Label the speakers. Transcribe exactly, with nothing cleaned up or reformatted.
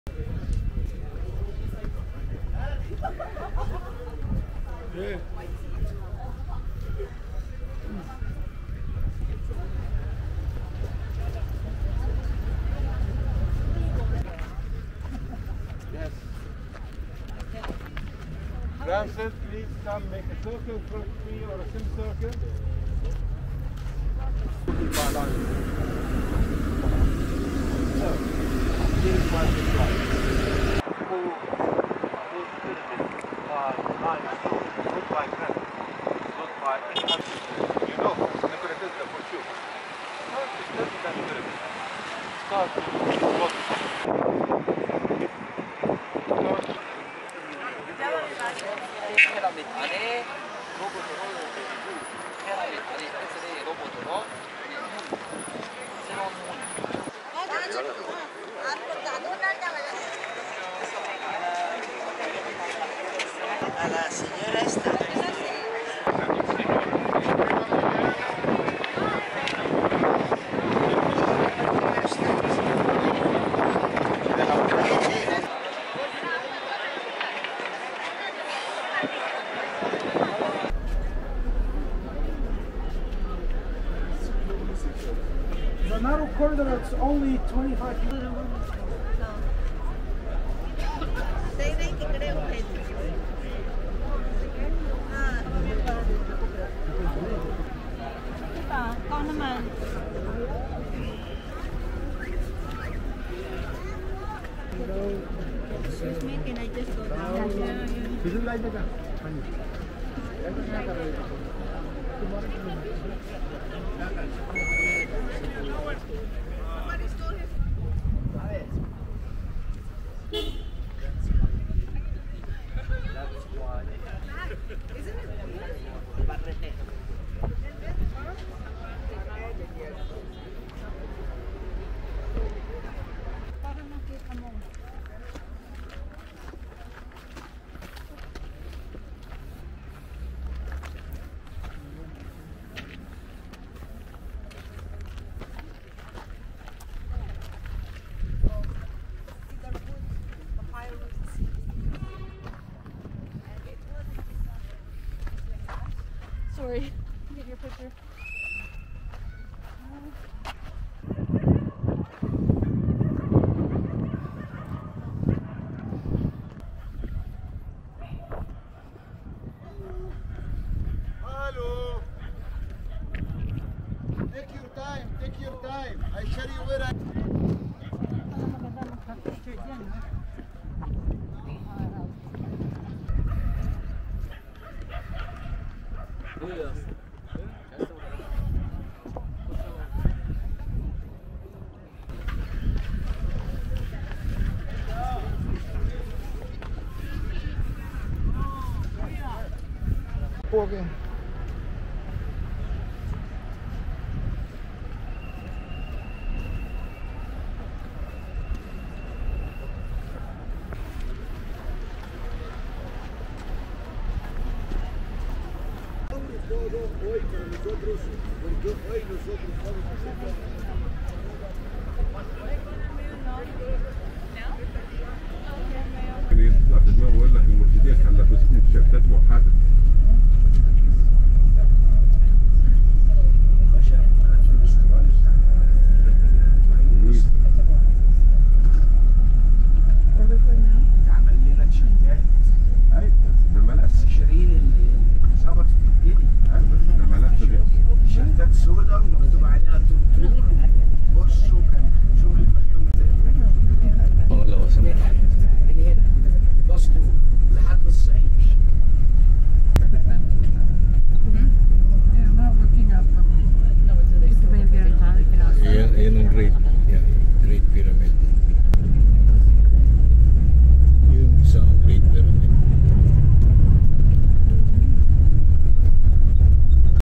Speaker 1: Yeah. Yes. Ramses, please come make a circle in front of me or a semicircle. So, here's my reply. Look like that. Look like that. You know, Necropolis for sure. Start to study that pyramid. Start to look.
Speaker 2: 피라미드 안에 로봇으로 피라미드 안에 엑스레이 로봇으로 새로운 a la señora esta.
Speaker 3: The narrow corridor is only twenty-five feet.
Speaker 4: Con nó mà excuse me, can I just go down? Sorry, get your picture.
Speaker 1: Hello. Take your time, take your time. I show you where I...
Speaker 3: Again.
Speaker 1: Hoy para nosotros, porque hoy nosotros estamos haciendo... يطلع في دماغه ويقول لك المرشدين كان لابسين تيشيرتات موحده.
Speaker 3: عمل لنا تيشيرتات.
Speaker 1: ايوه ده ملابس
Speaker 3: شيرين اللي ظبطت الدنيا.
Speaker 1: ايوه ده ملابس
Speaker 3: تيشيرتات سوداء ومكتوب عليها ترتور. بصوا